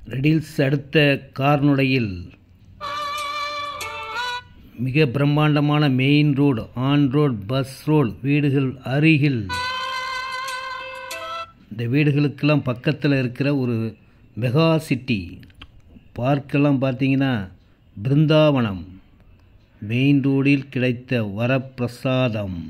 Riddles அடுத்த கார்னுடையில் மிக பிரம்மாண்டமான main road, on road, bus road, வீடுகள் அருகில். இந்த வீடுகளுக்கெல்லாம் பக்கத்தில் இருக்கிற ஒரு மெகா சிட்டி. பார்க்கெல்லாம் பார்த்தீங்கன்னா பிருந்தாவனம். மெயின் ரோடில் கிடைத்த வரப்பிரசாதம்.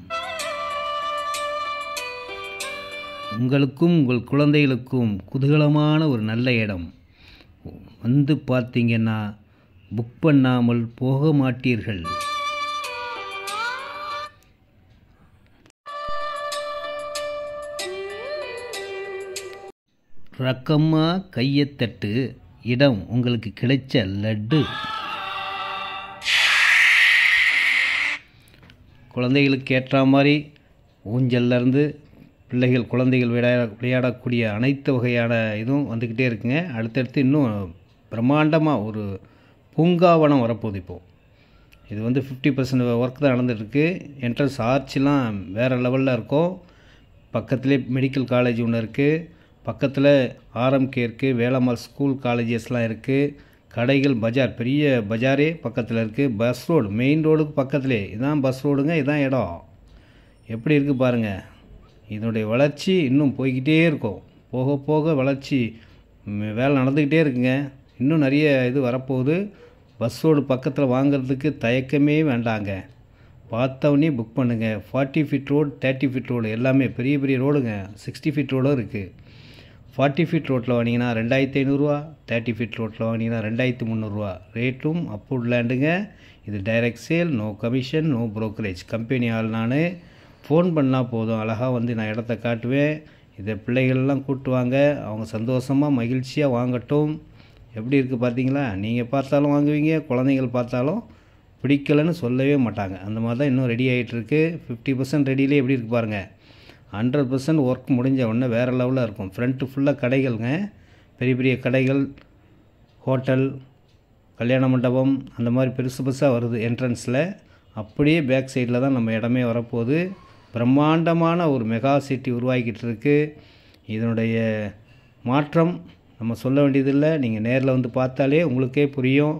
உங்களுக்கும் உங்கள் குழந்தைகளுக்கும் குதூகலமான ஒரு நல்ல இடம். வந்து பார்த்தீங்கன்னா புக் பண்ணாமல் போக மாட்டீர்கள். ரக்கம்மா கையத்தட்டு, இடம் உங்களுக்கு கிடைச்ச லட்டு. குழந்தைகளுக்கு ஏற்ற மாதிரி ஊஞ்சல்லேருந்து குழந்தைகள் விளையாடக்கூடிய அனைத்து வகையான இதுவும் வந்துக்கிட்டே இருக்குங்க. அடுத்தடுத்து இன்னும் பிரம்மாண்டமாக ஒரு பூங்காவனம் வரப்போகுது. இப்போது இது 50% ஒர்க் தான் நடந்துகிட்ருக்கு. என்ட்ரன்ஸ் ஆர்ச்லாம் வேறு லெவலில் இருக்கும். பக்கத்துலேயே மெடிக்கல் காலேஜ் ஒன்று இருக்குது. பக்கத்தில் ஆர்எம்கே இருக்குது. வேலம்மாள் ஸ்கூல் காலேஜஸ்லாம் இருக்குது. கடைகள், பஜார், பெரிய பஜாரே பக்கத்தில் இருக்குது. பஸ் ரோடு, மெயின் ரோடுக்கு பக்கத்துலேயே இதான் பஸ் ரோடுங்க. இதான் இடம். எப்படி இருக்குது பாருங்கள். இதனுடைய வளர்ச்சி இன்னும் போய்கிட்டே இருக்கும். போக போக வளர்ச்சி வேலை நடந்துக்கிட்டே இருக்குங்க. இன்னும் நிறைய இது வரப்போகுது. பஸ் ரோடு பக்கத்தில் வாங்கிறதுக்கு தயக்கமே வேண்டாங்க. பார்த்தவொடனே புக் பண்ணுங்கள். 40 ஃபீட் ரோடு, 30 ஃபீட் ரோடு எல்லாமே பெரிய பெரிய ரோடுங்க. 60 ஃபீட் ரோடும் இருக்குது. 40 ஃபீட் ரோட்டில் வாங்கினீங்கன்னா 2500 ரூபா, 30 ஃபீட் ரோட்டில் வாங்கினீங்கன்னா 2300 ரூபா. ரேட்டும் அப்ரூவ்ட் லேண்டுங்க. இது direct sale, no commission, no brokerage. Company ஆள் நான். ஃபோன் பண்ணால் போதும், அழகாக வந்து நான் இடத்த காட்டுவேன். இதை பிள்ளைகள்லாம் கூட்டுவாங்க. அவங்க சந்தோஷமாக மகிழ்ச்சியாக வாங்கட்டும். எப்படி இருக்குது பார்த்தீங்களா? நீங்கள் பார்த்தாலும் வாங்குவீங்க, குழந்தைகள் பார்த்தாலும் பிடிக்கலைன்னு சொல்லவே மாட்டாங்க. அந்த மாதிரி தான் இன்னும் ரெடி ஆகிட்டுருக்கு. 50% ரெடியிலே எப்படி இருக்குது பாருங்கள். 100% ஒர்க் முடிஞ்ச உடனே வேறு லெவலில் இருக்கும். ஃப்ரண்ட்டு ஃபுல்லாக கடைகள்ங்க. பெரிய பெரிய கடைகள், ஹோட்டல், கல்யாண மண்டபம், அந்த மாதிரி பெருசாக வருது என்ட்ரன்ஸில். அப்படியே பேக் சைடில் தான் நம்ம இடமே வரப்போகுது. பிரம்மாண்டமான ஒரு மெகா சிட்டி உருவாக்கிட்டு இருக்கு. இதனுடைய மாற்றம் நம்ம சொல்ல வேண்டியதில்லை. நீங்கள் நேரில் வந்து பார்த்தாலே உங்களுக்கே புரியும்.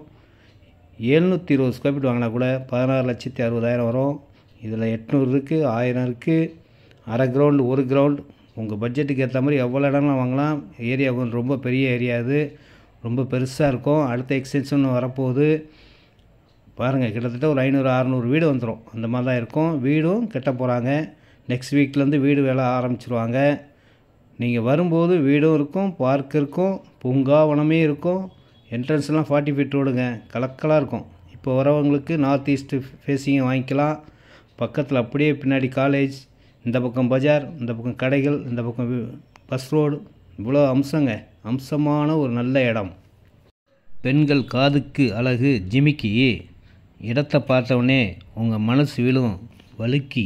720 ஸ்கொயர் ஃபீட் வாங்கினா கூட 16,60,000 வரும். இதில் 800 இருக்குது, 1000 இருக்குது, அரை கிரவுண்டு, 1 கிரவுண்ட். உங்கள் பட்ஜெட்டுக்கு ஏற்ற மாதிரி எவ்வளோ இடம்லாம் வாங்கலாம். ஏரியா ரொம்ப பெரிய ஏரியா. இது ரொம்ப பெருசாக இருக்கும். அடுத்த எக்ஸ்டென்ஷன் வரப்போகுது பாருங்கள். கிட்டத்தட்ட ஒரு 500-600 வீடு வந்துடும். அந்த மாதிரி தான் இருக்கும். வீடும் கட்ட போகிறாங்க. நெக்ஸ்ட் வீக்லேருந்து வீடு வேலை ஆரம்பிச்சிருவாங்க. நீங்கள் வரும்போது வீடும் இருக்கும், பார்க் இருக்கும், பூங்காவனமே இருக்கும். என்ட்ரன்ஸ்லாம் 40 ஃபீட் ரோடுங்க. கலக்கலாக இருக்கும். இப்போ வரவங்களுக்கு நார்த் ஈஸ்ட்டு ஃபேஸிங்கை வாங்கிக்கலாம். பக்கத்தில் அப்படியே பின்னாடி காலேஜ், இந்த பக்கம் பஜார், இந்த பக்கம் கடைகள், இந்த பக்கம் பஸ் ரோடு. இவ்வளோ அம்சமான ஒரு நல்ல இடம். பெண்கள் காதுக்கு அழகு ஜிமிக்கி. இடத்தை பார்த்தவொடனே உங்கள் மனசு விழும் வழுக்கி.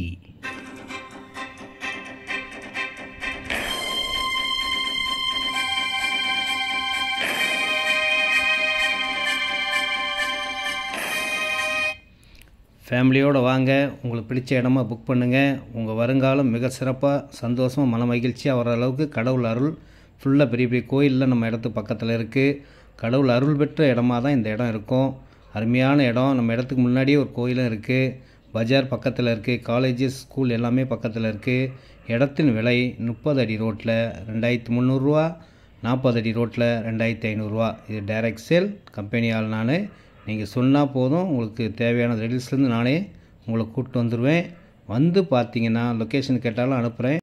ஃபேமிலியோடு வாங்க. உங்களுக்கு பிடிச்ச இடமா புக் பண்ணுங்கள். உங்கள் வருங்காலம் மிக சிறப்பாக, சந்தோஷமாக, மன மகிழ்ச்சியாக வர அளவுக்கு கடவுள் அருள். ஃபுல்லாக பெரிய பெரிய கோயிலில் நம்ம இடத்துக்கு பக்கத்தில் இருக்குது. கடவுள் அருள் பெற்ற இடமா தான் இந்த இடம் இருக்கும். அருமையான இடம். நம்ம இடத்துக்கு முன்னாடியே ஒரு கோயிலும் இருக்குது. பஜார் பக்கத்தில் இருக்குது. காலேஜஸ், ஸ்கூல் எல்லாமே பக்கத்தில் இருக்குது. இடத்தின் விலை 30 அடி ரோட்டில் 2300 ரூபா, 40 அடி ரோட்டில் 2500 ரூபா. இது டைரக்ட் சேல். கம்பெனி ஆள் நான். நீங்கள் சொன்னால் போதும், உங்களுக்கு தேவையான ரெடில்ஸ்லேருந்து நானே உங்களை கூப்பிட்டு வந்துடுவேன். வந்து பார்த்தீங்கன்னா லொக்கேஷன் கேட்டாலும் அனுப்புகிறேன்.